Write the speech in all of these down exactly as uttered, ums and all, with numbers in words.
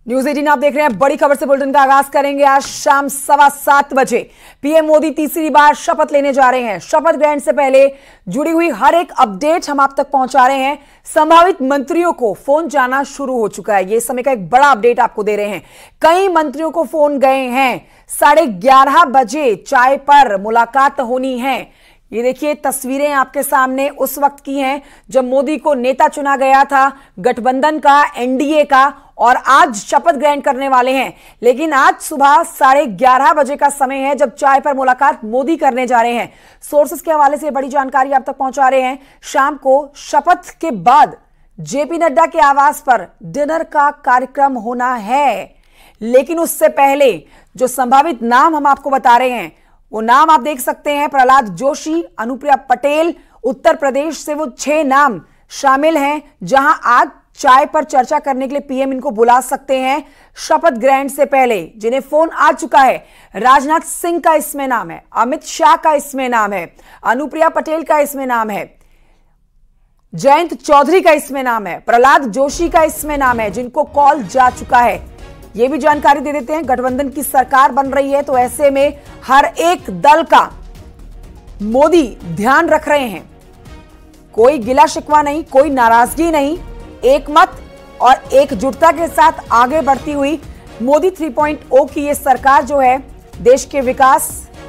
News अठारह आप देख रहे हैं। बड़ी खबर से बुलेटिन का आगाज करेंगे। आज शाम सवा सात बजे पीएम मोदी तीसरी बार शपथ लेने जा रहे हैं। शपथ ग्रहण से पहले जुड़ी हुई हर एक अपडेट हम आप तक पहुंचा रहे हैं। संभावित मंत्रियों को फोन जाना शुरू हो चुका है। ये समय का एक बड़ा अपडेट आपको दे रहे हैं। कई मंत्रियों को फोन गए हैं। साढ़े ग्यारह बजे चाय पर मुलाकात होनी है। ये देखिए तस्वीरें आपके सामने उस वक्त की हैं जब मोदी को नेता चुना गया था गठबंधन का, एनडीए का, और आज शपथ ग्रहण करने वाले हैं। लेकिन आज सुबह साढ़े ग्यारह बजे का समय है जब चाय पर मुलाकात मोदी करने जा रहे हैं। सोर्सेस के हवाले से बड़ी जानकारी आप तक पहुंचा रहे हैं। शाम को शपथ के बाद जेपी नड्डा के आवास पर डिनर का कार्यक्रम होना है। लेकिन उससे पहले जो संभावित नाम हम आपको बता रहे हैं वो नाम आप देख सकते हैं। प्रहलाद जोशी, अनुप्रिया पटेल, उत्तर प्रदेश से वो छह नाम शामिल हैं जहां आज चाय पर चर्चा करने के लिए पीएम इनको बुला सकते हैं शपथ ग्रहण से पहले। जिन्हें फोन आ चुका है, राजनाथ सिंह का इसमें नाम है, अमित शाह का इसमें नाम है, अनुप्रिया पटेल का इसमें नाम है, जयंत चौधरी का इसमें नाम है, प्रहलाद जोशी का इसमें नाम है, जिनको कॉल जा चुका है। यह भी जानकारी दे देते हैं, गठबंधन की सरकार बन रही है तो ऐसे में हर एक दल का मोदी ध्यान रख रहे हैं। कोई गिला शिकवा नहीं, कोई नाराजगी नहीं, एक मत और एकजुटता के साथ आगे बढ़ती हुई मोदी थ्री पॉइंट ओ की यह सरकार जो है देश के विकास,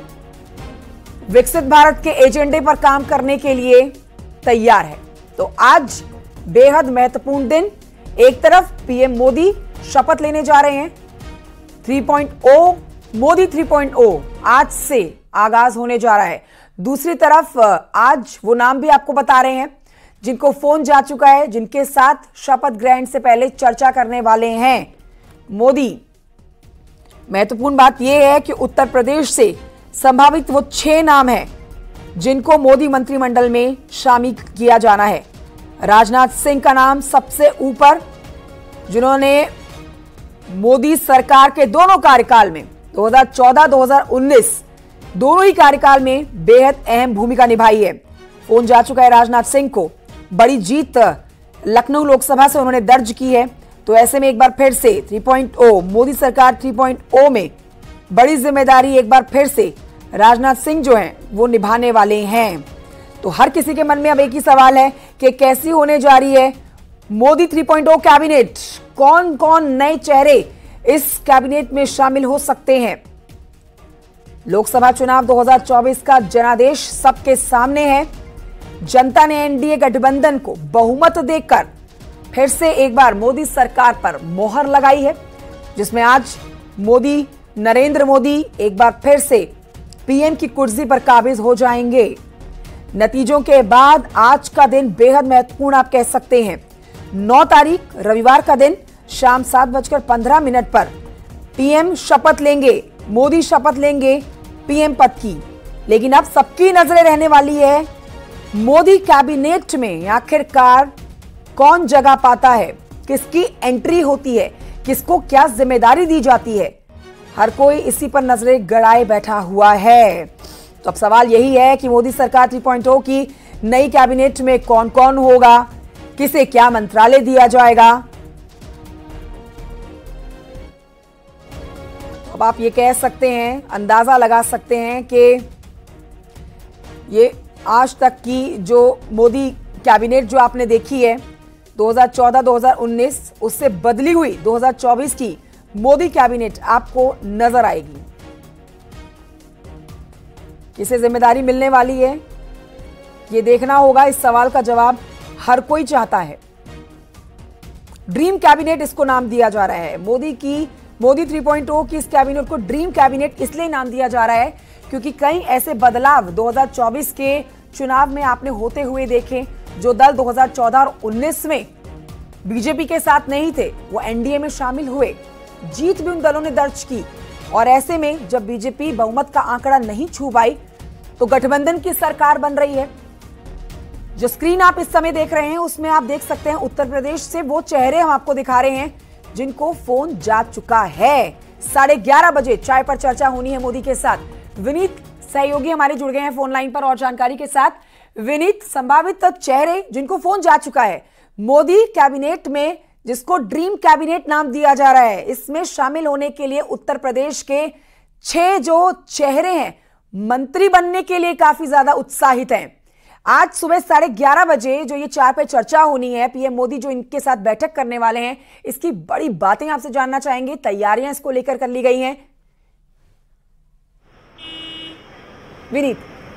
विकसित भारत के एजेंडे पर काम करने के लिए तैयार है। तो आज बेहद महत्वपूर्ण दिन। एक तरफ पीएम मोदी शपथ लेने जा रहे हैं। Three point O Modi three point O आज से आगाज होने जा रहा है। दूसरी तरफ आज वो नाम भी आपको बता रहे हैं जिनको फोन जा चुका है, जिनके साथ शपथ ग्रहण से पहले चर्चा करने वाले हैं मोदी। महत्वपूर्ण बात यह है कि उत्तर प्रदेश से संभावित वो छह नाम हैं जिनको मोदी मंत्रिमंडल में शामिल किया जाना है। राजनाथ सिंह का नाम सबसे ऊपर, जिन्होंने मोदी सरकार के दोनों कार्यकाल में दो हज़ार चौदह दो हज़ार उन्नीस दोनों ही कार्यकाल में बेहद अहम भूमिका निभाई है। फोन जा चुका है राजनाथ सिंह को। बड़ी जीत लखनऊ लोकसभा से उन्होंने दर्ज की है। तो ऐसे में एक बार फिर से थ्री पॉइंट ओ मोदी सरकार थ्री पॉइंट ओ में बड़ी जिम्मेदारी एक बार फिर से राजनाथ सिंह जो हैं वो निभाने वाले हैं। तो हर किसी के मन में अब एक ही सवाल है कि कैसी होने जा रही है Modi three point O cabinet. कौन कौन नए चेहरे इस कैबिनेट में शामिल हो सकते हैं। लोकसभा चुनाव दो हज़ार चौबीस का जनादेश सबके सामने है। जनता ने एनडीए गठबंधन को बहुमत देकर फिर से एक बार मोदी सरकार पर मोहर लगाई है, जिसमें आज मोदी, नरेंद्र मोदी एक बार फिर से पीएम की कुर्सी पर काबिज हो जाएंगे। नतीजों के बाद आज का दिन बेहद महत्वपूर्ण आप कह सकते हैं। नौ तारीख रविवार का दिन शाम सात बजकर पंद्रह मिनट पर पीएम शपथ लेंगे, मोदी शपथ लेंगे पीएम पद की। लेकिन अब सबकी नजरें रहने वाली है मोदी कैबिनेट में आखिरकार कौन जगह पाता है, किसकी एंट्री होती है, किसको क्या जिम्मेदारी दी जाती है। हर कोई इसी पर नजरें गड़ाए बैठा हुआ है। तो अब सवाल यही है कि मोदी सरकार थ्री पॉइंट ओ की नई कैबिनेट में कौन कौन होगा, किसे क्या मंत्रालय दिया जाएगा। अब आप ये कह सकते हैं, अंदाजा लगा सकते हैं कि ये आज तक की जो मोदी कैबिनेट जो आपने देखी है दो हज़ार चौदह दो हज़ार उन्नीस, उससे बदली हुई दो हज़ार चौबीस की मोदी कैबिनेट आपको नजर आएगी। किसे जिम्मेदारी मिलने वाली है ये देखना होगा। इस सवाल का जवाब हर कोई चाहता है। ड्रीम कैबिनेट इसको नाम दिया जा रहा है। मोदी की मोदी थ्री पॉइंट ओ की इस कैबिनेट को ड्रीम कैबिनेट इसलिए नाम दिया जा रहा है क्योंकि कई ऐसे बदलाव दो हज़ार चौबीस के चुनाव में आपने होते हुए देखे। जो दल दो हज़ार चौदह और उन्नीस में बीजेपी के साथ नहीं थे वो एनडीए में शामिल हुए। जीत भी उन दलों ने दर्ज की। और ऐसे में जब बीजेपी बहुमत का आंकड़ा नहीं छू पाई तो गठबंधन की सरकार बन रही है। जो स्क्रीन आप इस समय देख रहे हैं उसमें आप देख सकते हैं उत्तर प्रदेश से वो चेहरे हम आपको दिखा रहे हैं जिनको फोन जा चुका है। साढ़े ग्यारह बजे चाय पर चर्चा होनी है मोदी के साथ। विनीत सहयोगी हमारे जुड़ गए हैं फोन लाइन पर और जानकारी के साथ। विनीत, संभावित चेहरे जिनको फोन जा चुका है, मोदी कैबिनेट में जिसको ड्रीम कैबिनेट नाम दिया जा रहा है, इसमें शामिल होने के लिए उत्तर प्रदेश के छह जो चेहरे हैं मंत्री बनने के लिए काफी ज्यादा उत्साहित हैं। आज सुबह साढ़े ग्यारह बजे जो ये चाय पे चर्चा होनी है, पीएम मोदी जो इनके साथ बैठक करने वाले हैं, इसकी बड़ी बातें आपसे जानना चाहेंगे। तैयारियां इसको लेकर कर ली गई हैं। विनीत।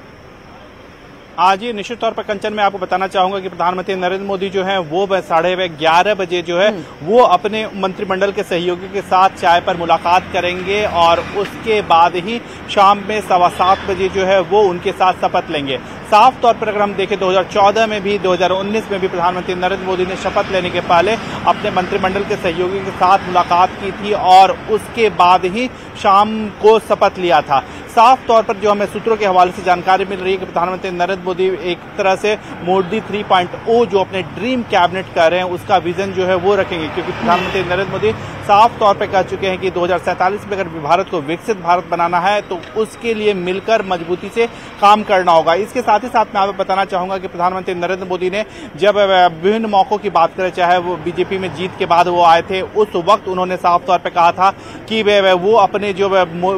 आज ही निश्चित तौर पर कंचन मैं आपको बताना चाहूंगा कि प्रधानमंत्री नरेंद्र मोदी जो है वो साढ़े ग्यारह बजे जो है वो अपने मंत्रिमंडल के सहयोगी के साथ चाय पर मुलाकात करेंगे और उसके बाद ही शाम में सवा सात बजे जो है वो उनके साथ शपथ लेंगे। साफ तौर पर अगर हम देखें दो हज़ार चौदह में भी, दो हज़ार उन्नीस में भी प्रधानमंत्री नरेंद्र मोदी ने शपथ लेने के पहले अपने मंत्रिमंडल के सहयोगी के साथ मुलाकात की थी और उसके बाद ही शाम को शपथ लिया था। साफ तौर पर जो हमें सूत्रों के हवाले से जानकारी मिल रही है कि प्रधानमंत्री नरेंद्र मोदी एक तरह से मोदी थ्री पॉइंट ओ जो अपने ड्रीम कैबिनेट कर रहे हैं उसका विजन जो है वो रखेंगे, क्योंकि प्रधानमंत्री नरेंद्र मोदी साफ तौर पर कह चुके हैं कि दो हज़ार सैंतालीस में अगर भारत को विकसित भारत बनाना है तो उसके लिए मिलकर मजबूती से काम करना होगा। इसके साथ ही साथ मैं आपको बताना चाहूंगा कि प्रधानमंत्री नरेंद्र मोदी ने जब विभिन्न मौकों की बात करें, चाहे वो बीजेपी में जीत के बाद वो आए थे, उस वक्त उन्होंने साफ तौर पर कहा था कि वो अपने जो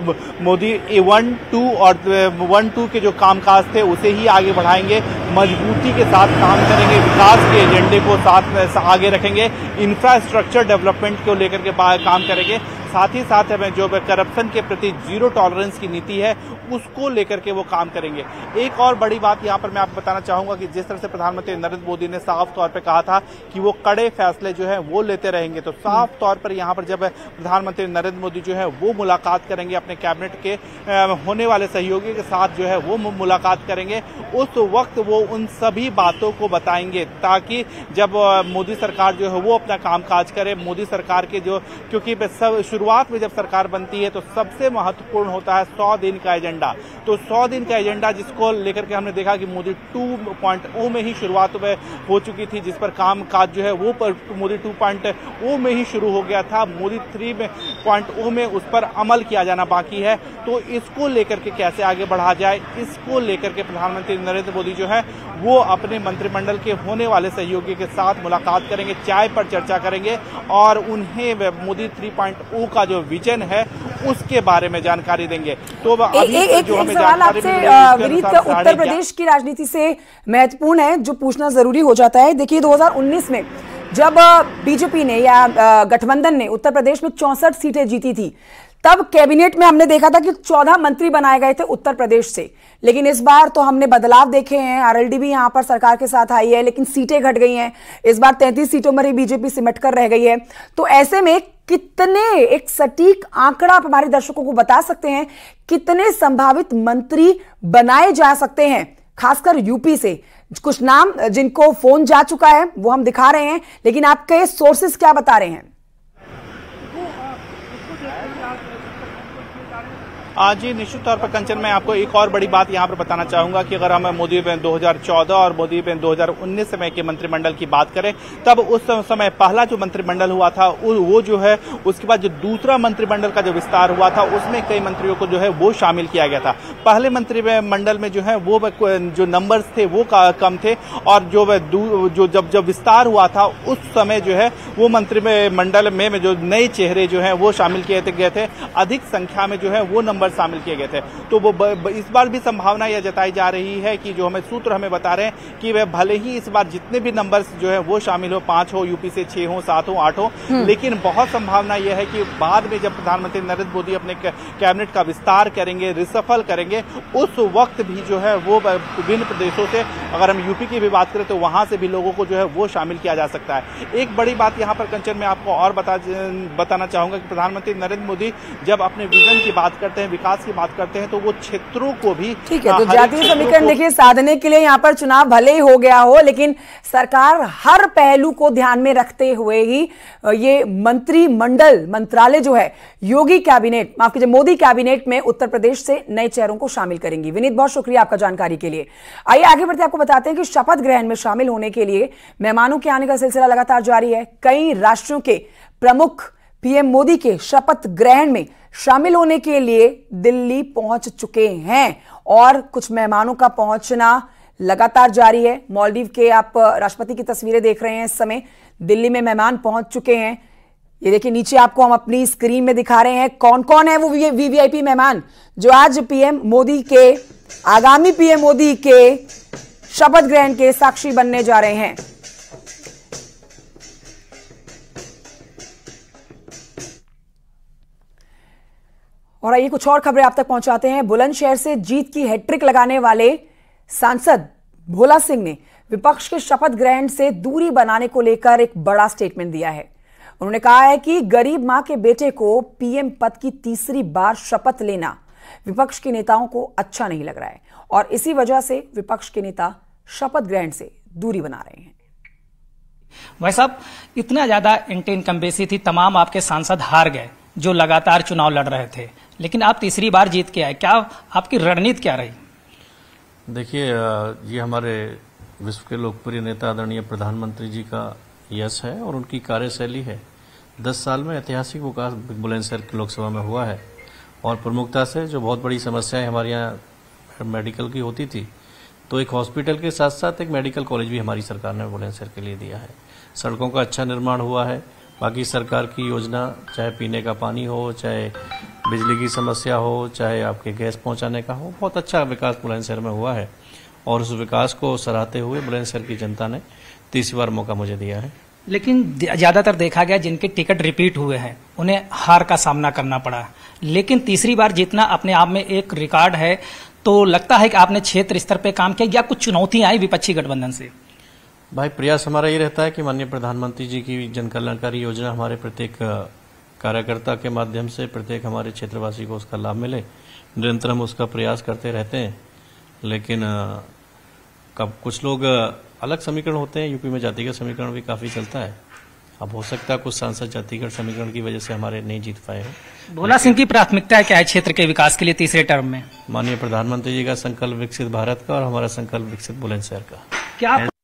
मोदी वन टू और वन टू के जो कामकाज थे उसे ही आगे बढ़ाएंगे, मजबूती के साथ काम करेंगे, विकास के एजेंडे को साथ आगे रखेंगे, इंफ्रास्ट्रक्चर डेवलपमेंट को लेकर के काम करेंगे, साथ ही साथ हमें जो करप्शन के प्रति जीरो टॉलरेंस की नीति है उसको लेकर के वो काम करेंगे। एक और बड़ी बात यहाँ पर मैं आपको बताना चाहूंगा कि जिस तरह से प्रधानमंत्री नरेंद्र मोदी ने साफ तौर पर कहा था कि वो कड़े फैसले जो है वो लेते रहेंगे, तो साफ तौर पर यहाँ पर जब प्रधानमंत्री नरेंद्र मोदी जो है वो मुलाकात करेंगे अपने कैबिनेट के होने वाले सहयोगी के साथ जो है वो मुलाकात करेंगे, उस वक्त वो उन सभी बातों को बताएंगे ताकि जब मोदी सरकार जो है वो अपना कामकाज करे, मोदी सरकार के जो, क्योंकि सब शुरुआत में जब सरकार बनती है तो सबसे महत्वपूर्ण होता है सौ दिन का एजेंडा। तो सौ दिन का एजेंडा जिसको लेकर के हमने देखा कि मोदी टू पॉइंट ओ में ही शुरुआत में हो चुकी थी, जिस पर काम काज जो है वो पर मोदी टू पॉइंट ओ में ही शुरू हो गया था, मोदी थ्री पॉइंट ओ में उस पर अमल किया जाना बाकी है। तो इसको लेकर के कैसे आगे बढ़ा जाए, इसको लेकर के प्रधानमंत्री नरेंद्र मोदी जो है वो अपने मंत्रिमंडल के होने वाले सहयोगी के साथ मुलाकात करेंगे, चाय पर चर्चा करेंगे और उन्हें मोदी थ्री पॉइंट ओ का जो विजन है उसके बारे में जानकारी देंगे। तो अभी एक, एक, जो एक सवाल आपसे विनीत, उत्तर प्रदेश की राजनीति से महत्वपूर्ण है जो पूछना जरूरी हो जाता है। देखिए दो हज़ार उन्नीस में जब बीजेपी ने या गठबंधन ने उत्तर प्रदेश में चौसठ सीटें जीती थी, तब कैबिनेट में हमने देखा था कि चौदह मंत्री बनाए गए थे उत्तर प्रदेश से। लेकिन इस बार तो हमने बदलाव देखे हैं, आरएलडी भी यहां पर सरकार के साथ आई है, लेकिन सीटें घट गई हैं। इस बार तैंतीस सीटों में ही बीजेपी सिमट कर रह गई है। तो ऐसे में कितने, एक सटीक आंकड़ा आप हमारे दर्शकों को बता सकते हैं, कितने संभावित मंत्री बनाए जा सकते हैं, खासकर यूपी से? कुछ नाम जिनको फोन जा चुका है वो हम दिखा रहे हैं, लेकिन आपके सोर्सेस क्या बता रहे हैं? आज ही निश्चित तौर पर कंचन मैं आपको एक और बड़ी बात यहाँ पर बताना चाहूंगा कि अगर हम मोदी दो हज़ार चौदह और मोदी दो हज़ार उन्नीस समय के मंत्रिमंडल की बात करें, तब उस समय पहला जो मंत्रिमंडल हुआ था वो जो है, उसके बाद जो दूसरा मंत्रिमंडल का जो विस्तार हुआ था उसमें कई मंत्रियों को जो है वो शामिल किया गया था। पहले मंत्रिमंडल में जो है वो जो नंबर्स थे वो कम थे और जो जो जब जब विस्तार हुआ था उस समय जो है वो मंत्रिमंडल में जो नए चेहरे जो है वो शामिल किए गए थे, अधिक संख्या में जो है वो नंबर शामिल किए गए थे। तो वो ब, ब, इस बार भी संभावना यह जताई जा रही है कि जो हमें सूत्र हमें बता रहे हैं कि वे भले ही इस बार जितने भी नंबर्स जो है वो शामिल हो, पांच हो यूपी से, छह हो, सात हो, आठ हो, लेकिन बहुत संभावना यह है कि बाद में जब प्रधानमंत्री नरेंद्र मोदी अपने कैबिनेट का विस्तार करेंगे, रिसफल करेंगे, उस वक्त भी जो है वो विभिन्न प्रदेशों से, अगर हम यूपी की भी बात करें तो वहां से भी लोगों को जो है वो शामिल किया जा सकता है। एक बड़ी बात यहाँ पर कंचन में आपको और बता बताना चाहूंगा कि प्रधानमंत्री नरेंद्र मोदी जब अपने विजन की बात करते हैं, विकास की बात करते हैं, तो वो क्षेत्रों को भी, ठीक है, तो जातीय समीकरण देखिए साधने के लिए यहाँ पर चुनाव भले ही हो गया हो, लेकिन सरकार हर पहलू को ध्यान में रखते हुए ही ये मंत्रिमंडल, मंत्रालय जो है, योगी कैबिनेट, माफ कीजिए मोदी कैबिनेट में उत्तर प्रदेश से नए चेहरों को शामिल करेंगी। विनीत, बहुत शुक्रिया आपका जानकारी के लिए। आइए आगे बढ़ते आपको बताते हैं कि शपथ ग्रहण में शामिल होने के लिए मेहमानों के आने का सिलसिला लगातार जारी है। कई राष्ट्रों के प्रमुख पीएम मोदी के शपथ ग्रहण में शामिल होने के लिए दिल्ली पहुंच चुके हैं और कुछ मेहमानों का पहुंचना लगातार जारी है। मालदीव के आप राष्ट्रपति की तस्वीरें देख रहे हैं इस समय, दिल्ली में मेहमान पहुंच चुके हैं। ये देखिए नीचे आपको हम अपनी स्क्रीन में दिखा रहे हैं कौन कौन है वो वीवीआईपी मेहमान जो आज पीएम मोदी के आगामी पीएम मोदी के शपथ ग्रहण के साक्षी बनने जा रहे हैं। और आइए कुछ और खबरें आप तक पहुंचाते हैं। बुलंदशहर से जीत की हैट्रिक लगाने वाले सांसद भोला सिंह ने विपक्ष के शपथ ग्रहण से दूरी बनाने को लेकर एक बड़ा स्टेटमेंट दिया है। उन्होंने कहा है कि गरीब मां के बेटे को पीएम पद की तीसरी बार शपथ लेना विपक्ष के नेताओं को अच्छा नहीं लग रहा है और इसी वजह से विपक्ष के नेता शपथ ग्रहण से दूरी बना रहे हैं। भाई साहब, इतना ज्यादा एंटी इनकम्बेंसी थी, तमाम आपके सांसद हार गए जो लगातार चुनाव लड़ रहे थे, लेकिन आप तीसरी बार जीत के आए, क्या आपकी रणनीति क्या रही? देखिए, ये हमारे विश्व के लोकप्रिय नेता आदरणीय प्रधानमंत्री जी का यश है और उनकी कार्यशैली है। दस साल में ऐतिहासिक विकास बुलंदशहर की लोकसभा में हुआ है और प्रमुखता से जो बहुत बड़ी समस्याएं हमारे यहाँ मेडिकल की होती थी, तो एक हॉस्पिटल के साथ साथ एक मेडिकल कॉलेज भी हमारी सरकार ने बुलंदशहर के लिए दिया है। सड़कों का अच्छा निर्माण हुआ है। बाकी सरकार की योजना, चाहे पीने का पानी हो, चाहे बिजली की समस्या हो, चाहे आपके गैस पहुंचाने का हो, बहुत अच्छा विकास बुलंदशहर में हुआ है और उस विकास को सराहते हुए बुलंदशहर की जनता ने तीसरी बार मौका मुझे दिया है। लेकिन ज्यादातर देखा गया जिनके टिकट रिपीट हुए हैं उन्हें हार का सामना करना पड़ा, लेकिन तीसरी बार जीतना अपने आप में एक रिकॉर्ड है। तो लगता है कि आपने क्षेत्र स्तर पे काम किया या कुछ चुनौतियां आई विपक्षी गठबंधन से? भाई, प्रयास हमारा ये रहता है कि माननीय प्रधानमंत्री जी की जन कल्याणकारी योजना हमारे प्रत्येक कार्यकर्ता के माध्यम से प्रत्येक हमारे क्षेत्रवासी को उसका लाभ मिले। निरंतर हम उसका प्रयास करते रहते हैं, लेकिन कब कुछ लोग अलग समीकरण होते हैं। यूपी में जातिगत समीकरण भी काफी चलता है। अब हो सकता है कुछ सांसद जातिगत समीकरण की वजह से हमारे नहीं जीत पाए हैं। भोला सिंह की प्राथमिकता क्या है क्षेत्र के विकास के लिए तीसरे टर्म में? माननीय प्रधानमंत्री जी का संकल्प विकसित भारत का और हमारा संकल्प विकसित बुलंदशहर का। क्या